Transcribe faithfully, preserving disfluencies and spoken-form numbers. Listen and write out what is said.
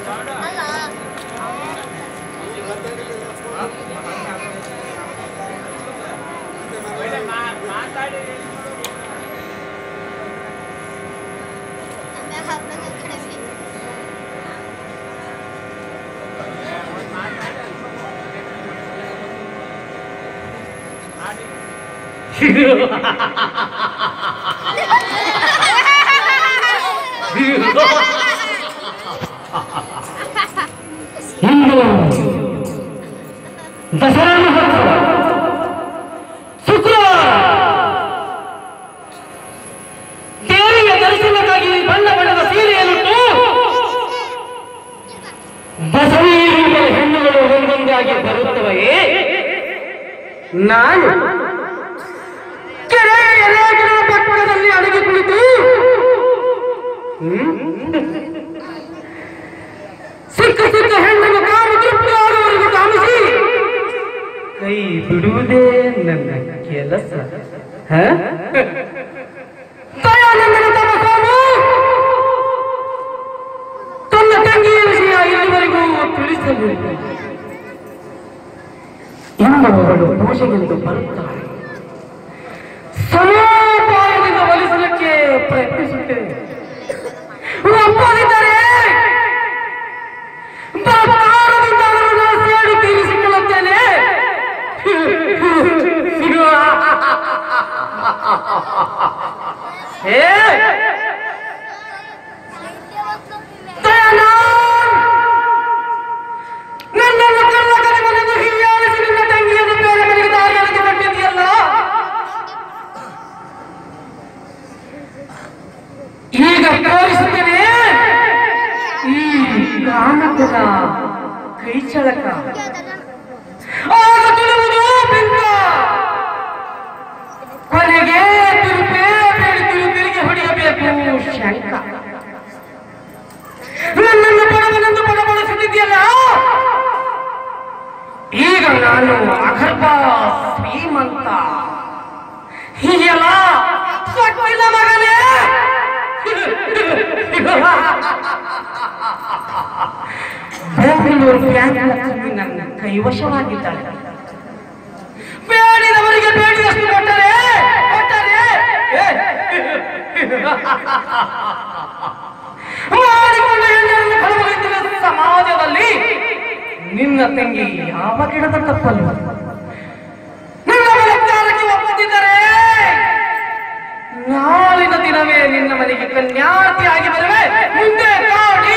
ಇಂದು ದಸರಾ ಮಹೋತ್ಸವ ಶುಕ್ರವಾರ ದೇವಿಯ ದರ್ಶನಕ್ಕಾಗಿ ಬಣ್ಣ ಬಣ್ಣದ ಸೀರೆಯನ್ನುಟ್ಟು ಬಸವಿ ರೂಪದ ಹೆಣ್ಣುಗಳು ಒಂದೊಂದಾಗಿ ಬರುತ್ತವೆಯೇ. ನಾನು ಕೆರೆ ಎಲೆಗಿನ ಪಕ್ಕದಲ್ಲಿ ಅಡಗಿ ಕುಳಿತು ಸಿಕ್ಕ ಸಿಕ್ಕ ಹೆಣ್ಣನ್ನು ಕಾಮ ತೃಪ್ತಿ ಆಗುವವರೆಗೂ ಕಾಮಿಸಿ ಕೈ ಬಿಡುವುದೇ ನನ್ನ ಕೆಲಸ. ದಯಾನಂದನ ತಪಸ್ಸು ತನ್ನ ತಂಗಿಯ ವಿಷಯ ಇಲ್ಲಿವರೆಗೂ ತಿಳಿಸಲಿಲ್ಲ. ಇನ್ನು ಅವಳು ಪೂಜೆಗೆಂದು ಬರುತ್ತಾಳೆ. ಸಮೋಪಾಯದಿಂದ ಒಲಿಸಲಿಕ್ಕೆ ಪ್ರಯತ್ನಿಸುತ್ತೇನೆ. ಒಪ್ಪದಿದ್ದರೆ ಬಲಾತ್ಕಾರದಿಂದ ಅವರನ್ನು ಸೇಡಿ ತೀರಿಸಿಕೊಳ್ಳುತ್ತೇನೆ. ನನ್ನನ್ನು ಕಳ್ಳ ಕರೆಮನೆಂದು ಹೀಯಾಳಿಸಿ ನಿನ್ನ ತಂಗಿಯನ್ನು ಬೇರೆ ಮನೆಗೆ ದಾರಿಯಲ್ಲಿ ಕೊಟ್ಟಿದೆಯಲ್ಲ. ಈಗ ತೋರಿಸುತ್ತೇನೆ ಈ ಕಾಮಕನ ಕೈ ಚಳಕ. ಆಗ ತಿಳಿಯುವುದು ಬಿಂಕ. ಕೊನೆಗೆ ತಿರುಪೇ ಬೇಡಿ ತಿರುಪಿಗೆ ಹೊಡೆಯಬೇಕು ಶಂಕ. ನನ್ನನ್ನು ಪಡವನೆಂದು ಪಡಬಡಿಸುತ್ತಿದೆಯಲ್ಲ. ಈಗ ನಾನು ಅಗರ್ಭ ಶ್ರೀಮಂತ. ಹೀಗೆಲ್ಲ ಸೊಕ್ಕಿನ ಮಗನೇ. ಬೆಂಗಳೂರು ಬ್ಯಾಂಕ್ ನನ್ನ ಕೈವಶವಾಗಿದ್ದಾಳೆ. ಬೇಡಿದವರಿಗೆ ಬೇಡಿದಷ್ಟು ಕೊಟ್ಟರೆ ಕೊಟ್ಟರೆ ಮಾಡಿಕೊಂಡ ಹೆಣ್ಣನ್ನು ಕಳವಳಿಸಿದ ಸಮಾಜದಲ್ಲಿ ನಿನ್ನ ತಂಗಿ ಯಾವ ಗಿಡದ ತಪ್ಪಲ್ಲ. ನಿನ್ನ ಬಲಾತ್ಕಾರಕ್ಕೆ ಒಪ್ಪದಿದ್ದರೆ ನಾಳಿನ ದಿನವೇ ನಿನ್ನ ಮನೆಗೆ ಕನ್ಯಾತಿಯಾಗಿ ಬರುವೆ. ಮುಂದೆ ಕಾಡಿ